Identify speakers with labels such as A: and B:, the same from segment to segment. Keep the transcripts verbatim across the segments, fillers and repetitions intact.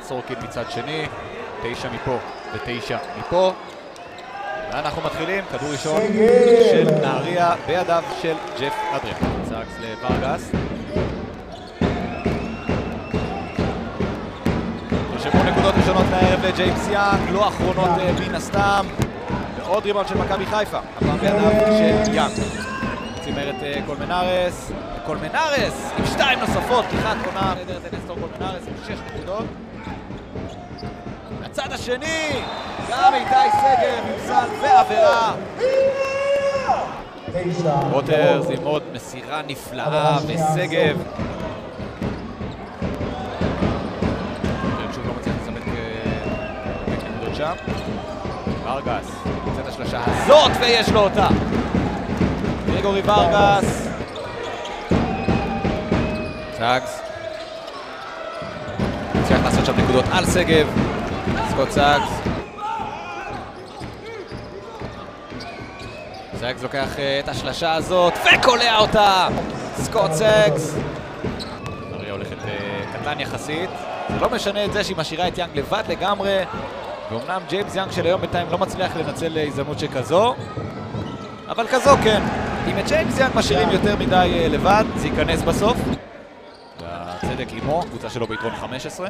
A: סורקין מצד שני, תשע מפה ותשע מפה. ואנחנו מתחילים, כדור ראשון של נהריה בידיו של ג'ף אדריאן. צעקס לוורגס. נרשמו נקודות ראשונות מהערב לג'יימס יאנג, לא אחרונות מן הסתם. ועוד ריבאונד של מכבי חיפה, הפעם בידיו של יאנג. צימר את קולמנרס, קולמנרס עם שתיים נוספות, פתיחת עונה נהדרת לנסטור קולמנרס עם שש נקודות. מהצד השני, גם איתי סגב עם סל ועבירה. ווטרס עם עוד מסירה נפלאה וסגב. שוב לא מצליח לסמק נקודות שם. ורגס, מצאת השלושה הזאת ויש לו אותה. גריגורי ורגס. סאגס. מצליח לעשות שם נקודות על סגב. סקוט סאגס. סאגס לוקח את השלושה הזאת וקולע אותה. סקוט סאגס. נהריה הולכת קטן יחסית. זה לא משנה את זה שהיא משאירה את יאנג לבד לגמרי. ואומנם ג'יימס יאנג של היום בינתיים לא מצליח לנצל הזדמנות שכזו. אבל כזו כן. אם את ג'יימס יאנג משאירים יותר מדי לבד, זה ייכנס בסוף. והצדק עמו, קבוצה שלו ביתרון חמש עשרה.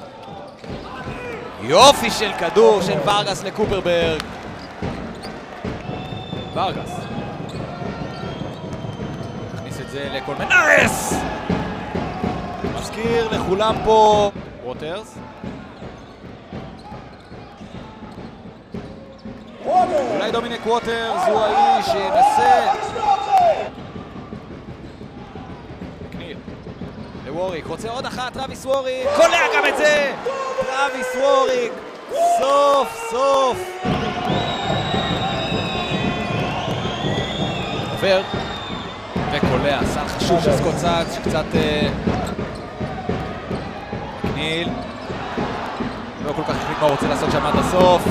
A: יופי של כדור של ורגס לקופרברג. ורגס. נכניס את זה לקולמנרס. מזכיר לכולם פה. ווטרס. אולי דומיניק ווטרס הוא האיש שינסה. מקניר. לווריק, רוצה עוד אחת, טרוויס ווריק. קולע גם את זה! טרוויס ווריק. סוף סוף. עובר. וקולע, סל חשוב של סקוט סאגס שקצת... מקניל. לא כל כך החליט מה הוא רוצה לעשות שם עד הסוף.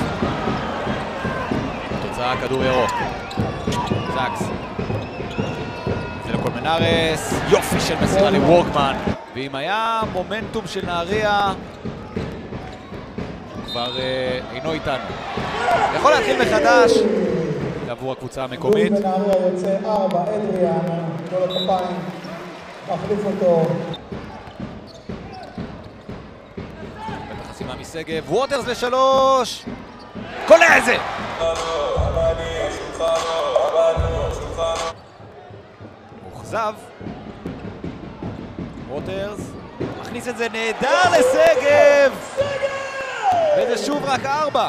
A: תוצאה כדור ירוק. סאגס. זה לקולמנרס. יופי של מסירה לוורקמן. ואם היה מומנטום של נהריה, הוא כבר אה, אינו איתנו. יכול להתחיל מחדש עבור הקבוצה המקומית.
B: נהריה יוצא ארבע, אדריאן, כל הכפיים, מחליף אותו.
A: בטח חסימה מסגב, ווטרס לשלוש! קולע את זה! מוחזב. ווטרס מכניס את זה נהדר לסגב! וזה שוב רק ארבע.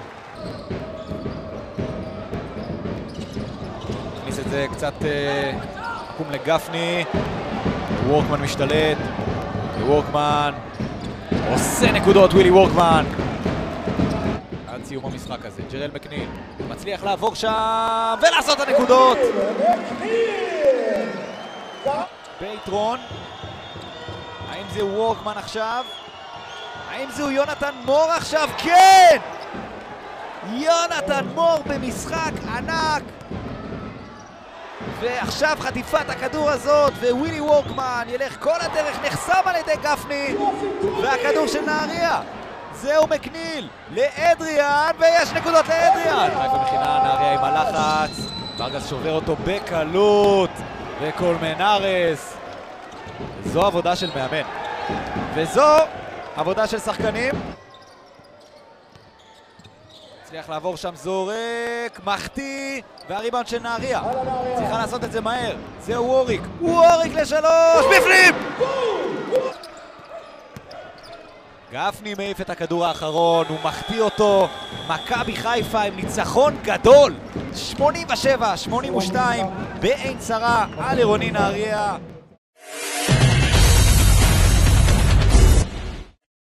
A: מכניס את זה קצת עקום לגפני. וורקמן משתלט. וורקמן עושה נקודות, ווילי וורקמן. עד סיום המשחק הזה, ג'רל מקניל מצליח לעבור שם ולעשות את הנקודות. ביתרון. האם זה וורקמן עכשיו? האם זהו יונתן מור עכשיו? כן! יונתן מור במשחק ענק. ועכשיו חטיפת הכדור הזאת, ווילי וורקמן ילך כל הדרך, נחסם על ידי גפני, והכדור של נהריה. זהו מקניל לאדריאן, ויש נקודות לאדריאן. חיפה מכינה, נהריה עם הלחץ. ורגס שובר אותו בקלות, וקולמנרס. זו עבודה של מאמן. וזו עבודה של שחקנים. הצליח לעבור שם, זורק, מחטיא, והריבאונד של נהריה. צריכה לעשות את זה מהר. זהו ווריק. ווריק לשלוש, בפנים! גפני מעיף את הכדור האחרון, הוא מחטיא אותו. מכבי חיפה עם ניצחון גדול. שמונים ושבע שמונים ושתיים בעין צרה על עירוני נהריה.